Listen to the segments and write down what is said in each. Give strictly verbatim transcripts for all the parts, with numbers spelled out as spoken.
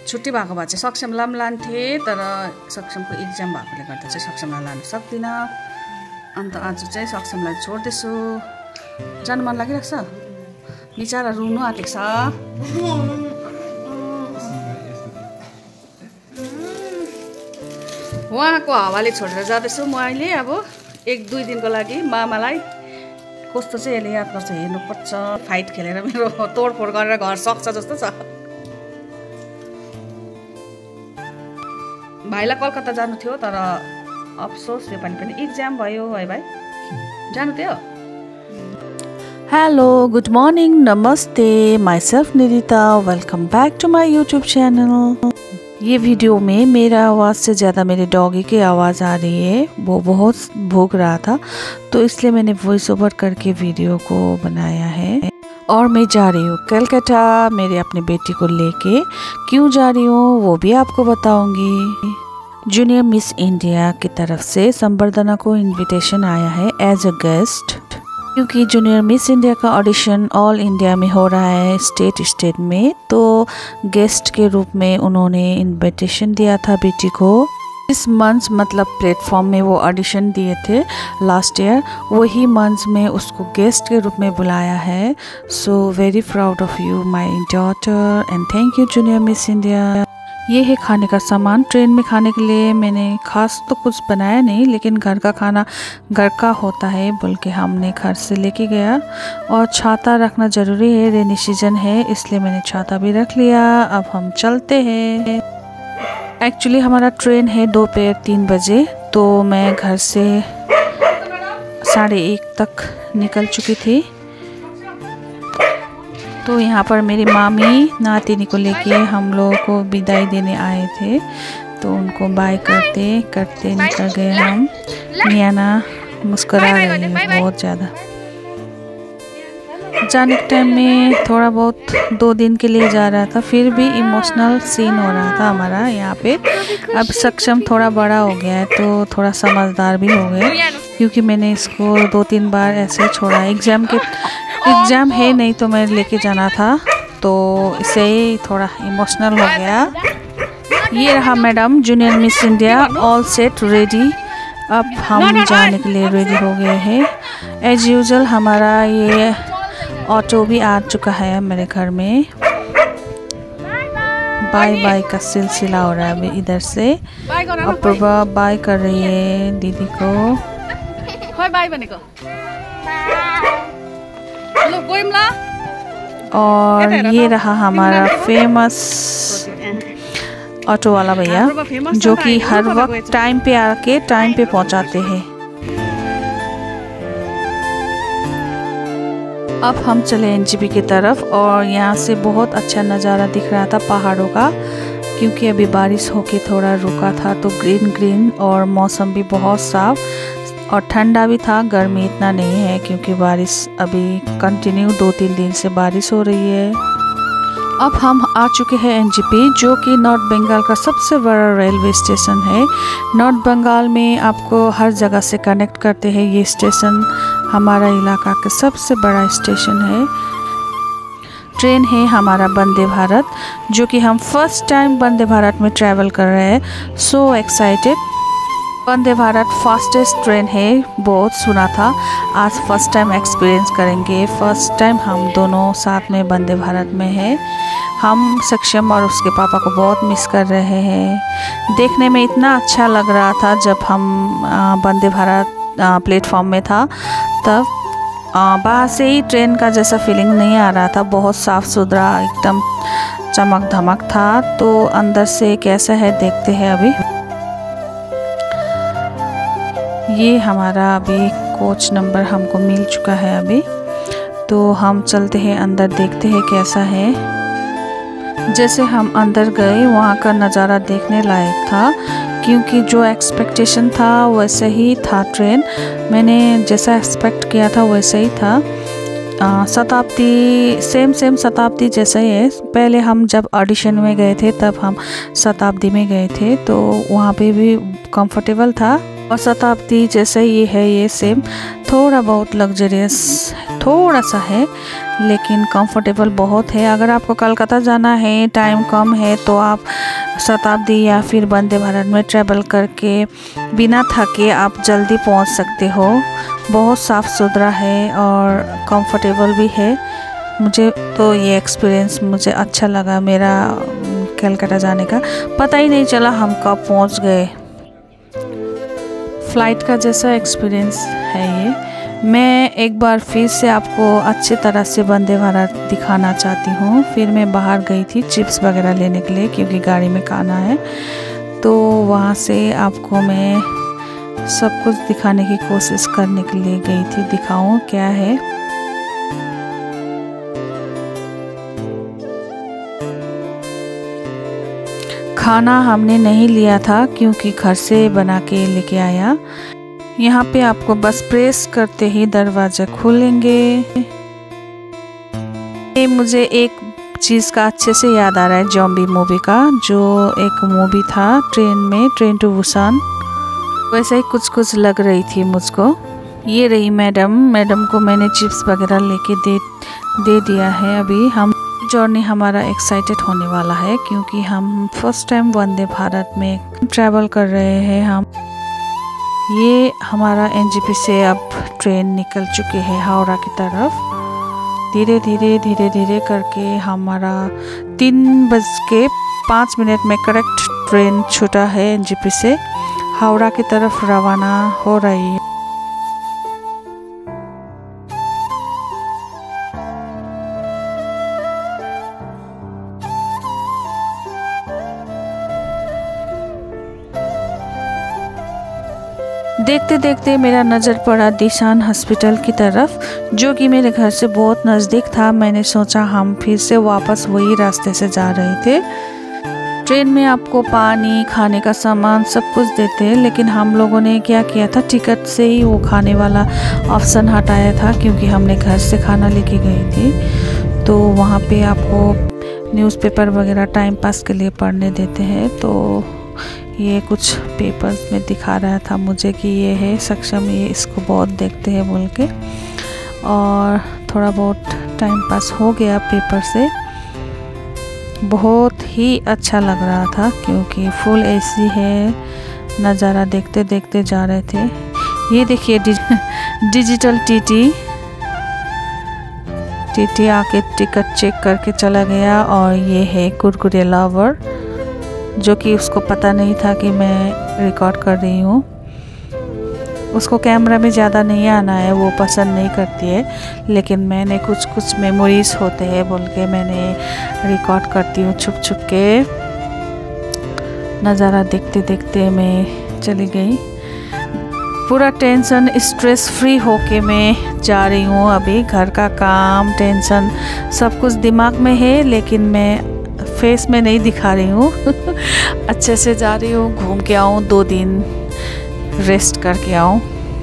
छुट्टी भएको भए चाहिँ सक्षमलाई पनि लान्थेँ, तर सक्षमको इक्जाम भएकोले गर्दा चाहिँ सक्षमलाई लानु सक्दिनँ। अन्त आज चाहिँ सक्षमलाई छोड्दैछु। जानु मन लागिरहेको छ, बिचरा रुनु आँटेको छ। उहाँको हावाले छोडेर जाँदैछु म अहिले। अब एक दुई दिनको लागि मामालाई कस्तो चाहिँ यसले याद गर्छ हेर्नुपर्छ। फाइट खेलेर मेरो तोडफोड गरेर घर सक्छ जस्तो छ। भाइलाई कलकत्ता जानु थियो, तर अफसोस यो पालि पनि इक्जाम भयो है भाइ, जानु थियो। हेलो, गुड मॉर्निंग, नमस्ते, myself Nirita, welcome back to my YouTube channel. ये वीडियो में मेरा आवाज़ से ज़्यादा मेरे डॉगी की आवाज़ आ रही है। वो बहुत भूख रहा था तो इसलिए मैंने वॉइस ओवर करके वीडियो को बनाया है। और मैं जा रही हूँ कलकत्ता मेरे अपने बेटी को लेके। क्यों जा रही हूँ वो भी आपको बताऊंगी। जूनियर मिस इंडिया की तरफ से संवर्धना को इनविटेशन आया है एज अ गेस्ट, क्योंकि जूनियर मिस इंडिया का ऑडिशन ऑल इंडिया में हो रहा है, स्टेट स्टेट में। तो गेस्ट के रूप में उन्होंने इनविटेशन दिया था बेटी को। इस मंच मतलब प्लेटफॉर्म में वो ऑडिशन दिए थे लास्ट ईयर, वही मंच में उसको गेस्ट के रूप में बुलाया है। So very proud of you my daughter and thank you junior miss India. ये है खाने का सामान। ट्रेन में खाने के लिए मैंने खास तो कुछ बनाया नहीं, लेकिन घर का खाना घर का होता है बोल के हमने घर से लेके गया। और छाता रखना ज़रूरी है, रेनी सीजन है, इसलिए मैंने छाता भी रख लिया। अब हम चलते हैं। एक्चुअली हमारा ट्रेन है दोपहर तीन बजे, तो मैं घर से साढ़े एक तक निकल चुकी थी। तो यहाँ पर मेरी मामी नातिनी को लेके हम लोगों को विदाई देने आए थे, तो उनको बाय करते करते निकल गए हम। नियाना मुस्कुरा रही है बहुत ज़्यादा। जाने के टाइम में थोड़ा बहुत दो दिन के लिए जा रहा था, फिर भी इमोशनल सीन हो रहा था हमारा यहाँ पे। अब सक्षम थोड़ा बड़ा हो गया है तो थोड़ा समझदार भी हो गया, क्योंकि मैंने इसको दो तीन बार ऐसे छोड़ा। एग्ज़ाम के एग्ज़ाम है नहीं तो मैं लेके जाना था, तो इसे ही थोड़ा इमोशनल हो गया। ये रहा madam junior miss India, all set ready. अब हम जाने के लिए रेडी हो गए हैं। एज यूजुअल हमारा ये ऑटो भी आ चुका है मेरे घर में। बाय बाय का सिलसिला हो रहा है अभी इधर से। अपूर्वा बाय कर रही है दीदी को। बाय बनेको और ये रहा हमारा फेमस ऑटो वाला भैया, जो कि हर वक्त टाइम पे आके टाइम पे पहुंचाते हैं। अब हम चले एनजीपी की तरफ, और यहाँ से बहुत अच्छा नज़ारा दिख रहा था पहाड़ों का, क्योंकि अभी बारिश होके थोड़ा रुका था। तो ग्रीन ग्रीन और मौसम भी बहुत साफ और ठंडा भी था। गर्मी इतना नहीं है क्योंकि बारिश अभी कंटिन्यू दो तीन दिन से बारिश हो रही है। अब हम आ चुके हैं एनजीपी, जो कि नॉर्थ बंगाल का सबसे बड़ा रेलवे स्टेशन है। नॉर्थ बंगाल में आपको हर जगह से कनेक्ट करते हैं ये स्टेशन। हमारा इलाका का सबसे बड़ा स्टेशन है। ट्रेन है हमारा वंदे भारत, जो कि हम फर्स्ट टाइम वंदे भारत में ट्रैवल कर रहे हैं। So excited. Vande Bharat fastest train है, बहुत सुना था। आज फर्स्ट टाइम एक्सपीरियंस करेंगे। फर्स्ट टाइम हम दोनों साथ में वंदे भारत में हैं। हम सक्षम और उसके पापा को बहुत मिस कर रहे हैं। देखने में इतना अच्छा लग रहा था जब हम वंदे भारत प्लेटफॉर्म में था, तब बाहर से ही ट्रेन का जैसा फीलिंग नहीं आ रहा था। बहुत साफ़ सुथरा एकदम चमक धमक था। तो अंदर से कैसा है देखते हैं अभी। ये हमारा अभी कोच नंबर हमको मिल चुका है अभी, तो हम चलते हैं अंदर, देखते हैं कैसा है। जैसे हम अंदर गए वहाँ का नज़ारा देखने लायक था, क्योंकि जो एक्सपेक्टेशन था वैसे ही था। ट्रेन मैंने जैसा एक्सपेक्ट किया था वैसा ही था। शताब्दी सेम सेम शताब्दी जैसा ही है। पहले हम जब ऑडिशन में गए थे तब हम शताब्दी में गए थे, तो वहाँ पे भी कंफर्टेबल था। और शताब्दी जैसा ये है, ये सेम थोड़ा बहुत लग्जरियस थोड़ा सा है, लेकिन कंफर्टेबल बहुत है। अगर आपको कलकत्ता जाना है, टाइम कम है, तो आप शताब्दी या फिर वंदे भारत में ट्रैवल करके बिना थके आप जल्दी पहुंच सकते हो। बहुत साफ़ सुथरा है और कंफर्टेबल भी है। मुझे तो ये एक्सपीरियंस मुझे अच्छा लगा। मेरा कलकत्ता जाने का पता ही नहीं चला हम कब पहुंच गए। फ़्लाइट का जैसा एक्सपीरियंस है ये। मैं एक बार फिर से आपको अच्छी तरह से वंदे भारत दिखाना चाहती हूँ। फिर मैं बाहर गई थी चिप्स वगैरह लेने के लिए, क्योंकि गाड़ी में खाना है। तो वहाँ से आपको मैं सब कुछ दिखाने की कोशिश करने के लिए गई थी। दिखाऊँ क्या है। खाना हमने नहीं लिया था, क्योंकि घर से बना के लेके आया। यहाँ पे आपको बस प्रेस करते ही दरवाज़ा खुलेंगे। ये मुझे एक चीज़ का अच्छे से याद आ रहा है, जॉम्बी मूवी का, जो एक मूवी था ट्रेन में, ट्रेन टू बुसान, वैसे ही कुछ कुछ लग रही थी मुझको। ये रही मैडम। मैडम को मैंने चिप्स वगैरह लेके दे दे दिया है। अभी हम जर्नी हमारा एक्साइटेड होने वाला है, क्योंकि हम फर्स्ट टाइम वंदे भारत में ट्रैवल कर रहे हैं। हम ये हमारा एनजेपी से अब ट्रेन निकल चुके हैं हावड़ा की तरफ। धीरे धीरे धीरे धीरे करके हमारा तीन बज के पाँच मिनट में करेक्ट ट्रेन छूटा है एनजेपी से, हावड़ा की तरफ रवाना हो रही है। देखते देखते मेरा नज़र पड़ा दिशान हॉस्पिटल की तरफ, जो कि मेरे घर से बहुत नज़दीक था। मैंने सोचा हम फिर से वापस वही रास्ते से जा रहे थे। ट्रेन में आपको पानी, खाने का सामान सब कुछ देते हैं, लेकिन हम लोगों ने क्या किया था, टिकट से ही वो खाने वाला ऑप्शन हटाया था, क्योंकि हमने घर से खाना लेके गई थी। तो वहाँ पे आपको न्यूज़पेपर वगैरह टाइम पास के लिए पढ़ने देते हैं। तो ये कुछ पेपर्स में दिखा रहा था मुझे कि ये है सक्षम, ये इसको बहुत देखते हैं बोल के, और थोड़ा बहुत टाइम पास हो गया पेपर से। बहुत ही अच्छा लग रहा था, क्योंकि फुल एसी है। नज़ारा देखते देखते जा रहे थे। ये देखिए डिजिटल टीटी टीटी आके टिकट चेक करके चला गया। और ये है कुरकुरे लवर, जो कि उसको पता नहीं था कि मैं रिकॉर्ड कर रही हूँ। उसको कैमरा में ज़्यादा नहीं आना है, वो पसंद नहीं करती है, लेकिन मैंने कुछ कुछ मेमोरीज होते हैं बोल के मैंने रिकॉर्ड करती हूँ छुप छुप के। नज़ारा देखते देखते मैं चली गई। पूरा टेंशन स्ट्रेस फ्री होके मैं जा रही हूँ। अभी घर का काम, टेंशन सब कुछ दिमाग में है, लेकिन मैं फेस में नहीं दिखा रही हूँ। अच्छे से जा रही हूँ, घूम के आऊँ, दो दिन रेस्ट करके आऊँ।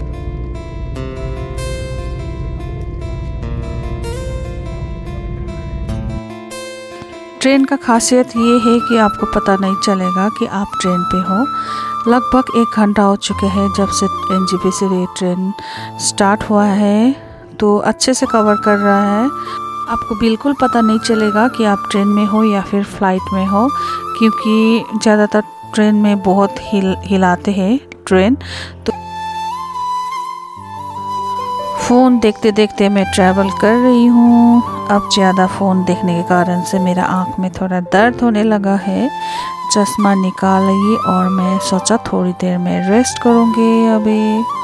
ट्रेन का खासियत ये है कि आपको पता नहीं चलेगा कि आप ट्रेन पे हो। लगभग एक घंटा हो चुके हैं जब से एनजेपी से ये ट्रेन स्टार्ट हुआ है, तो अच्छे से कवर कर रहा है। आपको बिल्कुल पता नहीं चलेगा कि आप ट्रेन में हो या फिर फ्लाइट में हो, क्योंकि ज़्यादातर ट्रेन में बहुत हिल हिलाते हैं ट्रेन। तो फ़ोन देखते देखते मैं ट्रैवल कर रही हूँ। अब ज़्यादा फ़ोन देखने के कारण से मेरा आँख में थोड़ा दर्द होने लगा है। चश्मा निकाली और मैं सोचा थोड़ी देर में रेस्ट करूँगी अभी।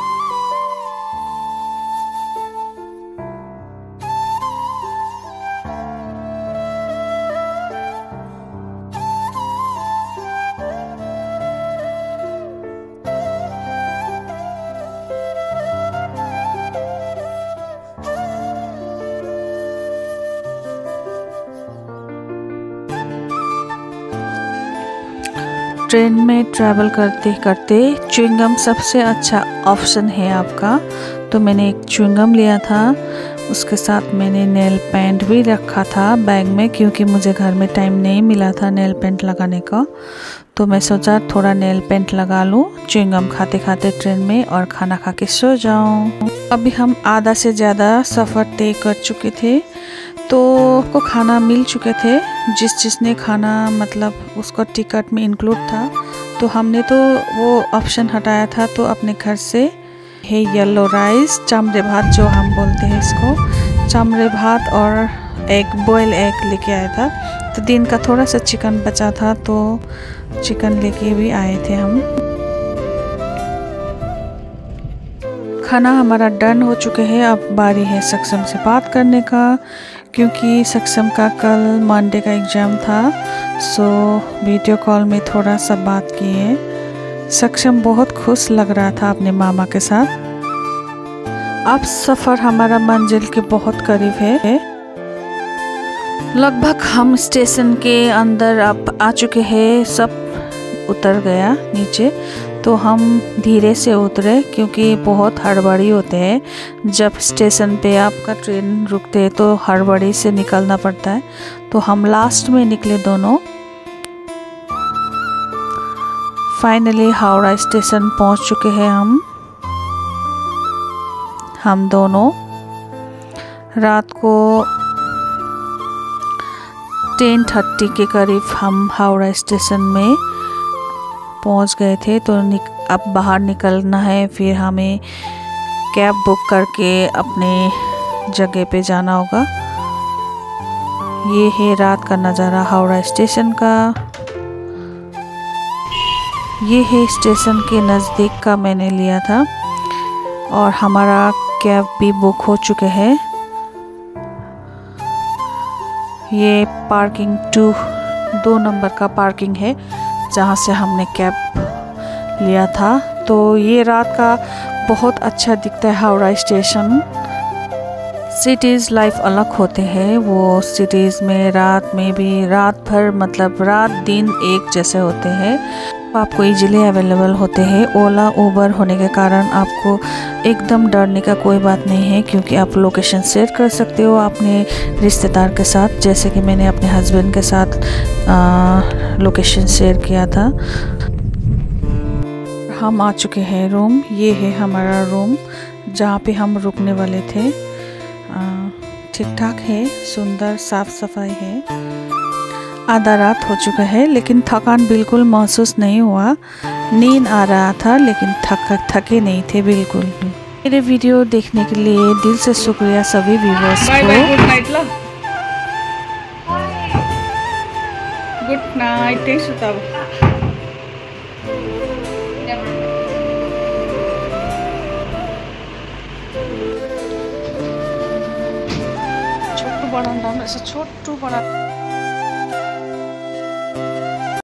ट्रेन में ट्रैवल करते करते च्युइंगम सबसे अच्छा ऑप्शन है आपका। तो मैंने एक च्युइंगम लिया था, उसके साथ मैंने नेल पेंट भी रखा था बैग में, क्योंकि मुझे घर में टाइम नहीं मिला था नेल पेंट लगाने का। तो तो मैं सोचा थोड़ा नेल पेंट लगा लूँ च्युइंगम खाते खाते ट्रेन में और खाना खा के सो जाऊँ। अभी हम आधा से ज़्यादा सफ़र तय कर चुके थे, तो को खाना मिल चुके थे। जिस जिसने खाना मतलब उसका टिकट में इंक्लूड था, तो हमने तो वो ऑप्शन हटाया था। तो अपने घर से है येलो राइस, चामड़े भात जो हम बोलते हैं इसको, चामड़े भात और एग बॉयल एग लेके आया था। तो दिन का थोड़ा सा चिकन बचा था, तो चिकन लेके भी आए थे हम। खाना हमारा डन हो चुके हैं। अब बारी है सक्षम से बात करने का, क्योंकि सक्षम का कल मंडे का एग्ज़ाम था। सो वीडियो कॉल में थोड़ा सा बात किए। सक्षम बहुत खुश लग रहा था अपने मामा के साथ। अब सफ़र हमारा मंजिल के बहुत करीब है। लगभग हम स्टेशन के अंदर अब आ चुके हैं। सब उतर गया नीचे, तो हम धीरे से उतरे क्योंकि बहुत हड़बड़ी होते हैं। जब स्टेशन पे आपका ट्रेन रुकते हैं तो हड़बड़ी से निकलना पड़ता है। तो हम लास्ट में निकले दोनों। फाइनली हावड़ा स्टेशन पहुंच चुके हैं हम हम दोनों। रात को टेन थर्टी के करीब हम हावड़ा स्टेशन में पहुंच गए थे। तो अब बाहर निकलना है, फिर हमें कैब बुक करके अपने जगह पे जाना होगा। ये है रात का नज़ारा हावड़ा स्टेशन का। ये है स्टेशन के नज़दीक का मैंने लिया था, और हमारा कैब भी बुक हो चुके हैं। ये पार्किंग टू दो नंबर का पार्किंग है जहाँ से हमने कैब लिया था। तो ये रात का बहुत अच्छा दिखता है हावड़ा स्टेशन। सिटीज़ लाइफ अलग होते हैं। वो सिटीज़ में रात में भी रात भर मतलब रात दिन एक जैसे होते हैं। आपको इजीली अवेलेबल होते हैं। ओला उबर होने के कारण आपको एकदम डरने का कोई बात नहीं है, क्योंकि आप लोकेशन शेयर कर सकते हो अपने रिश्तेदार के साथ। जैसे कि मैंने अपने हस्बैंड के साथ आ, लोकेशन शेयर किया था। हम आ चुके हैं रूम। ये है हमारा रूम जहाँ पे हम रुकने वाले थे। ठीक ठाक है, सुंदर साफ सफाई है। आधा रात हो चुका है, लेकिन थकान बिल्कुल महसूस नहीं हुआ। नींद आ रहा था, लेकिन थक थके नहीं थे बिल्कुल। मेरे वीडियो देखने के लिए दिल से शुक्रिया सभी व्यूअर्स को। गुड नाइट ल गुड नाइट। त्यही सुत अब। छोटू बड़ा छोटू बड़ा